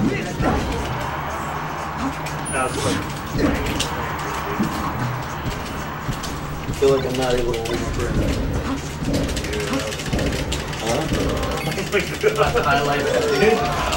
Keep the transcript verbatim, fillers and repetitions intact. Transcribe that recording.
Now it's like, I feel like I'm not able to hold my breath. Huh? highlight.